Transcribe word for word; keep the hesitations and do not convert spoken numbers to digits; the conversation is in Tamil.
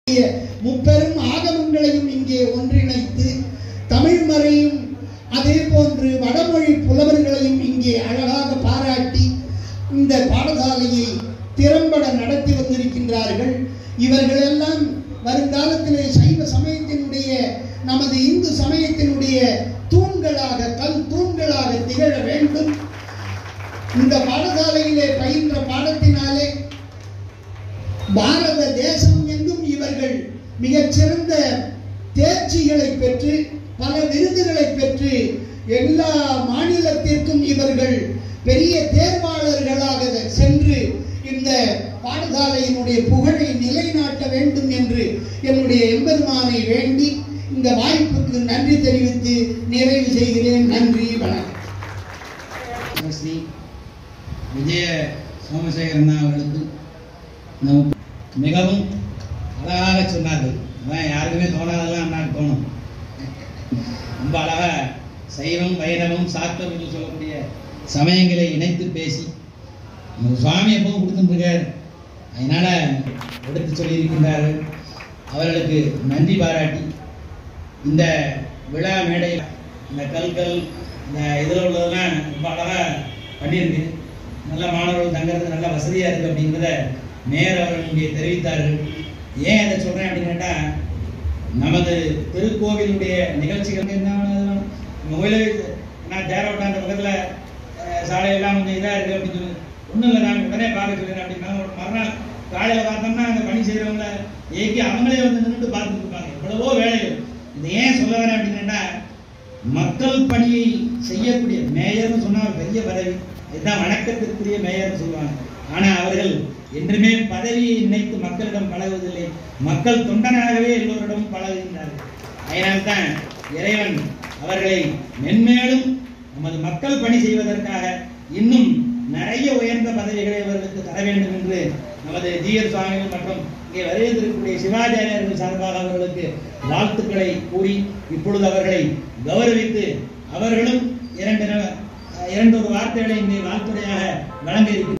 முப்பெரும் ஆகமங்களையும் இங்கே ஒன்றிணைத்து தமிழ் மறையும் அதே போன்று வடமொழி புலவர்களையும் இங்கே அழகாக பாராட்டி இந்த பாடசாலையை திறம்பட நடத்தி வந்திருக்கின்றார்கள். இவர்களெல்லாம் வருங்காலத்திலே சைவ சமயத்தினுடைய நமது இந்து சமயத்தினுடைய தூண்களாக கல் தூண்களாக திகழ வேண்டும். இந்த பாடசாலையிலே பயின்ற பாடத்தினாலே பாரத தேசம் எங்கும் இவர்கள் மிகச்சிறந்த தேர்ச்சிகளை பெற்று பல விருதுகளை பெற்று எல்லா மாநிலத்திற்கும் இவர்கள் பெரிய தேர்வாளர்களாக சென்று இந்த பாடசாலையினுடைய புகழை நிலைநாட்ட வேண்டும் என்று என்னுடைய எம்பெருமானை வேண்டி இந்த வாய்ப்புக்கு நன்றி தெரிவித்து நிறைவு செய்கிறேன். நன்றி, வணக்கம். ஸ்ரீ விஜய சோமசேகரன் அவர்களுக்கு மிகவும் அழகாக சொன்னார்கள். அதான் யாருக்குமே தோணாதெல்லாம் அண்ணாக்கு தோணும். ரொம்ப அழகாக சைவம் வைணவம் சாத்தம் என்று சொல்லக்கூடிய சமயங்களை இணைத்து பேசி சுவாமி எப்பவும் கொடுத்துருக்கார். அதனால எடுத்து சொல்லியிருக்கின்றார்கள். அவர்களுக்கு நன்றி பாராட்டி இந்த விழா மேடையில் இந்த கல்கள் இந்த இதில் உள்ளதெல்லாம் ரொம்ப அழகாக பண்ணியிருக்கு. நல்ல மாணவர்கள் தங்கிறது நல்ல வசதியாக இருக்குது அப்படிங்கிறத நேர் அவர்கள் இங்கே தெரிவித்தார்கள். ஏன் அதை சொல்கிறேன் அப்படின்னு கேட்டால், நமது திருக்கோவிலுடைய நிகழ்ச்சிகள் என்ன கோயிலுக்கு நான் தேரோட்டாண்ட பக்கத்தில் சாலையெல்லாம் கொஞ்சம் இதாக இருக்குது அப்படின்னு சொல்லி ஒன்றும் இல்லை, நாங்கள் உடனே பார்க்க சொல்லிடுறேன் அப்படின்னா ஒரு மறுநாள் காலையில் பார்த்தோம்னா அந்த பணி செய்கிறவங்கள ஏக்கி அவங்களே வந்து நின்றுட்டு பார்த்துட்டு இருப்பாங்க. எவ்வளவோ வேலைகள். இது ஏன் சொல்ல வரேன் அப்படின்னா, மக்கள் பணியை செய்யக்கூடிய மேயர்னு சொன்னால் பெரிய பதவி, இதுதான் வணக்கத்திற்குரிய மேயர்னு சொல்லுவாங்க. ஆனால் அவர்கள் என்றுமே பதவியை நினைத்து மக்களிடம் பழகுவதில்லை, மக்கள் தொண்டனாகவே எல்லோரிடமும் பழகுகின்றார்கள். அதனால்தான் இறைவன் அவர்களை மென்மேலும் நமது மக்கள் பணி செய்வதற்காக இன்னும் நிறைய உயர்ந்த பதவிகளை அவர்களுக்கு தர வேண்டும் என்று நமது ஜிஎஸ் சுவாமிகள் மற்றும் இங்கே வருகின்றிருக்கக்கூடிய சிவாச்சாரியர்கள் சார்பாக அவர்களுக்கு வாழ்த்துக்களை கூறி இப்பொழுது அவர்களை கௌரவித்து அவர்களும் இரண்டு இரண்டு ஒரு வார்த்தைகளை இங்கே வாழ்த்துறையாக வழங்க இருக்கிறார்.